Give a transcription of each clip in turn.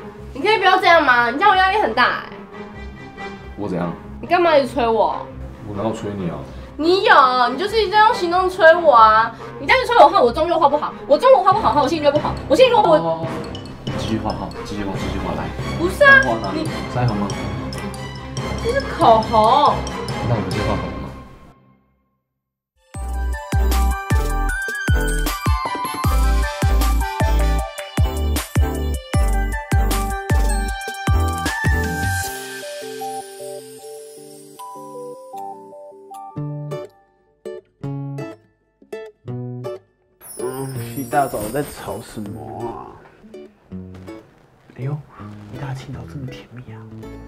你可以不要这样吗？你这样我压力很大哎。 我怎样？ 你干嘛一直催我？ 我哪有催你啊？ 你有，你就是一直在用行动催我啊！你这样子催我的话，我中又画不好，我中午画不好的话，我心情就不好，我心情如果我继续画哈，继续画来。 不是啊， 画哪里？腮红吗？ 这是口红。 那我们先画口红吗？ 一大早在吵什么啊？哎呦，一大清早这么甜蜜啊！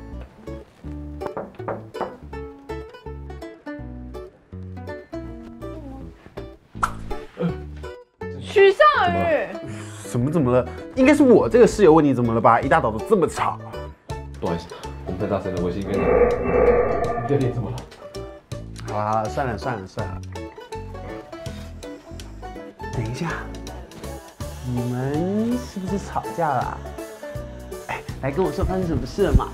许少宇， 怎么了？应该是我这个室友问题怎么了吧？一大早都这么吵。 不好意思，我们太大声了，我先跟你。你的脸怎么了？ 好了，算了。等一下，你们是不是吵架了？哎，来跟我说发生什么事了嘛？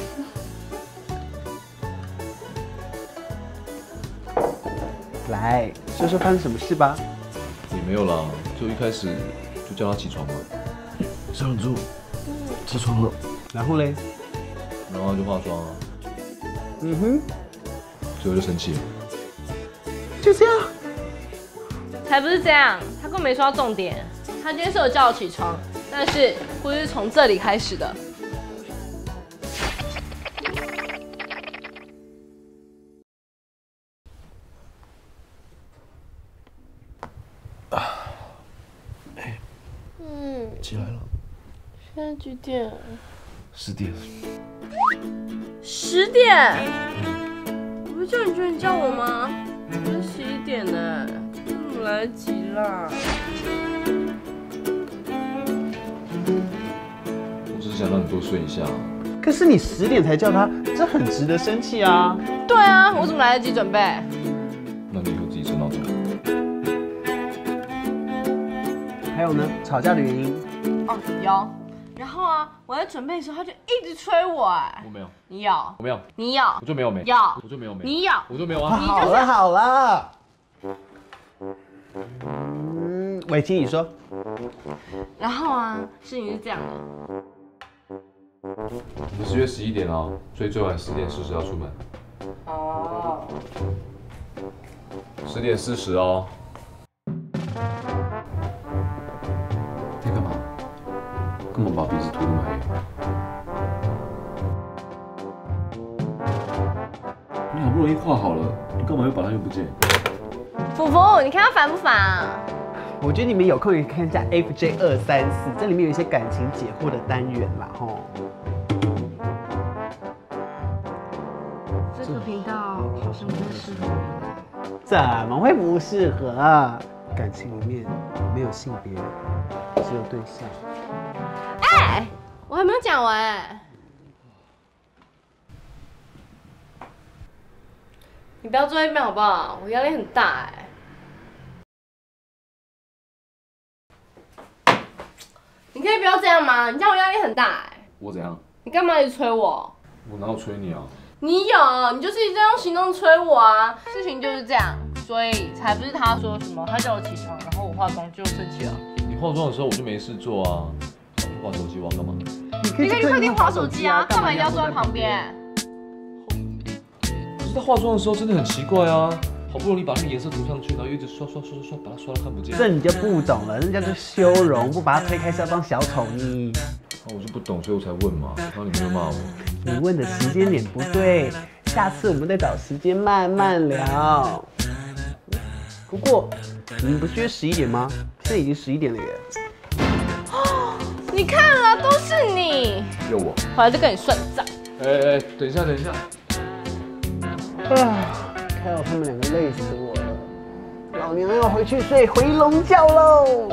来说说发生什么事吧。 也没有啦，就一开始就叫他起床嘛。小忍住，起床了。 然后嘞？ 然后他就化妆啊。 嗯哼。 所以我就生气了。 就这样？ 才不是这样，他根本没说到重点。他今天是有叫我起床，但是故事是从这里开始的。 起来了。 现在几点 ？10点。 10点？我不是叫你叫我吗？才11点呢，怎么来得及啦？ 我只是想让你多睡一下。 可是你10点才叫他，这很值得生气啊！ 对啊，我怎么来得及准备？ 那你以后自己设闹钟。 还有呢，吵架的原因？ 哦，有。然后啊，我在准备的时候，他就一直催我哎。 我没有。 你有。 我没有。 你有。 我就没有没。 有。 我就没有没。 你有。 我就没有啊。 好了。伟清，你说。 然后啊，事情是这样的。 我们是约11点哦，所以最晚10点40要出门。 哦。 10点40哦。在干嘛？干嘛把鼻子涂那么黑？你好不容易画好了，你干嘛又把它用不见？ 福福，你看他烦不烦啊？ 我觉得你们有空可以看一下 FJ234，这里面有一些感情解惑的单元啦，吼。 这个频道好像不太适合我。 怎么会不适合？感情里面没有性别，只有对象。 哎，我还没有讲完。你不要坐在一边好不好？我压力很大哎。你可以不要这样吗？你这样我压力很大哎。 我怎样？ 你干嘛一直催我？ 我哪有催你啊？ 你有，你就是一直在用行动催我啊！事情就是这样，所以才不是他说什么，他叫我起床，然后我化妆就生气了。 你化妆的时候我就没事做啊，滑手机玩干嘛？ 你可以去客厅滑手机啊，干嘛一定要坐在旁边？ 可是他化妆的时候真的很奇怪啊，好不容易把那个颜色涂上去，然后又一直刷，把它刷到看不见。 这你就不懂了，人家是修容，不把它推开是要当小丑呢。 我就不懂，所以我才问嘛。然后你没有骂我。 你问的时间点不对，下次我们再找时间慢慢聊。不过你们不是约11点吗？现在已经11点了耶。 你看了，都是你。 有我。 回来就跟你算账。 哎，等一下。 看到他们两个累死我了，老娘要回去睡回笼觉喽。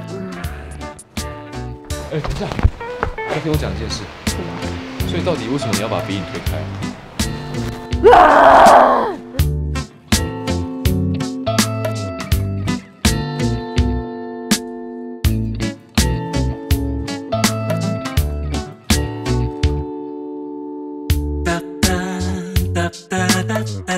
哎，等一下，快听我讲一件事。所以到底为什么你要把鼻影推开啊？ da da da da